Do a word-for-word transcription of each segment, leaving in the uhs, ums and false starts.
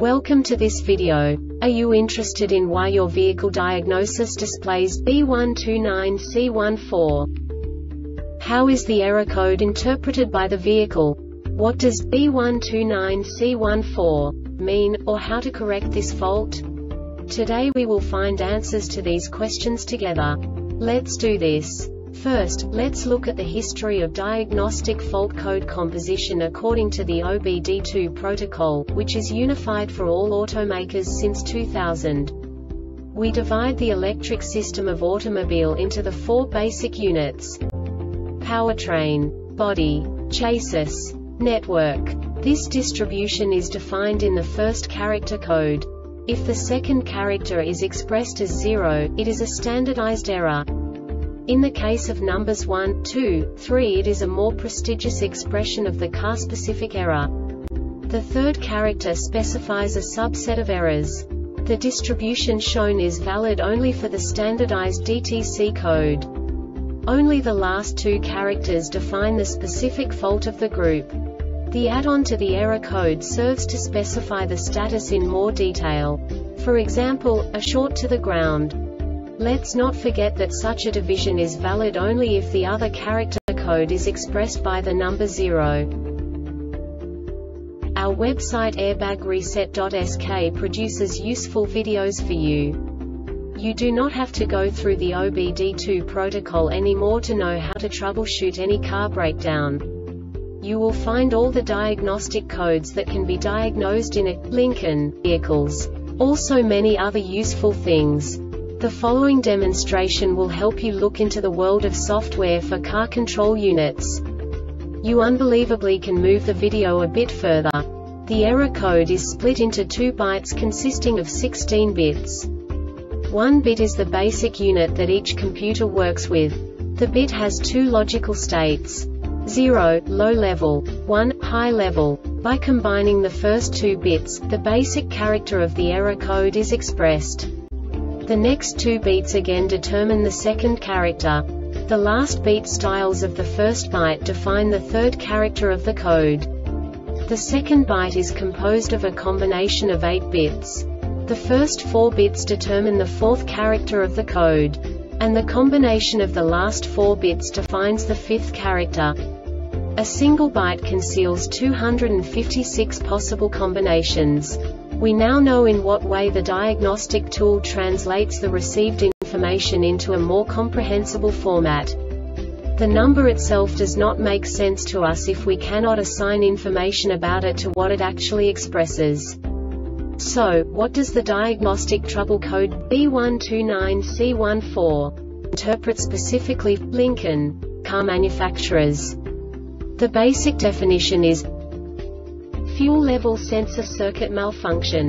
Welcome to this video. Are you interested in why your vehicle diagnosis displays B one two nine C one four? How is the error code interpreted by the vehicle? What does B one two nine C one four mean, or how to correct this fault? Today we will find answers to these questions together. Let's do this. First, let's look at the history of diagnostic fault code composition according to the O B D two protocol, which is unified for all automakers since two thousand. We divide the electric system of automobile into the four basic units: powertrain, body, chassis, network. This distribution is defined in the first character code. If the second character is expressed as zero, it is a standardized error. In the case of numbers one, two, three, it is a more prestigious expression of the car-specific error. The third character specifies a subset of errors. The distribution shown is valid only for the standardized D T C code. Only the last two characters define the specific fault of the group. The add-on to the error code serves to specify the status in more detail. For example, a short to the ground. Let's not forget that such a division is valid only if the other character code is expressed by the number zero. Our website airbag reset dot S K produces useful videos for you. You do not have to go through the O B D two protocol anymore to know how to troubleshoot any car breakdown. You will find all the diagnostic codes that can be diagnosed in a Lincoln vehicles. Also many other useful things. The following demonstration will help you look into the world of software for car control units. You unbelievably can move the video a bit further. The error code is split into two bytes consisting of sixteen bits. One bit is the basic unit that each computer works with. The bit has two logical states: zero, low level, one, high level. By combining the first two bits, the basic character of the error code is expressed. The next two beats again determine the second character. The last beat styles of the first byte define the third character of the code. The second byte is composed of a combination of eight bits. The first four bits determine the fourth character of the code. And the combination of the last four bits defines the fifth character. A single byte conceals two hundred fifty-six possible combinations. We now know in what way the diagnostic tool translates the received information into a more comprehensible format. The number itself does not make sense to us if we cannot assign information about it to what it actually expresses. So, what does the diagnostic trouble code B one two nine C one four interpret specifically for Lincoln car manufacturers? The basic definition is fuel level sensor circuit malfunction.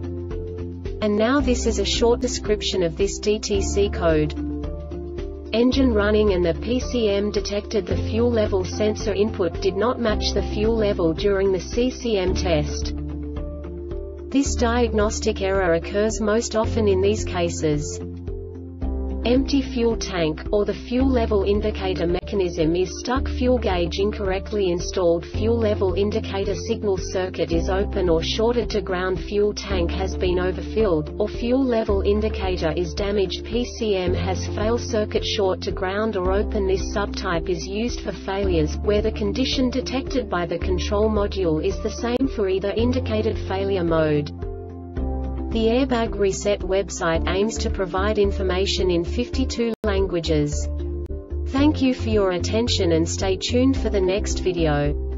And now this is a short description of this D T C code. Engine running and the P C M detected the fuel level sensor input did not match the fuel level during the C C M test. This diagnostic error occurs most often in these cases: empty fuel tank, or the fuel level indicator mechanism is stuck, fuel gauge incorrectly installed, fuel level indicator signal circuit is open or shorted to ground, fuel tank has been overfilled, or fuel level indicator is damaged, P C M has failed, circuit short to ground or open. This subtype is used for failures where the condition detected by the control module is the same for either indicated failure mode. The Airbag Reset website aims to provide information in fifty-two languages. Thank you for your attention and stay tuned for the next video.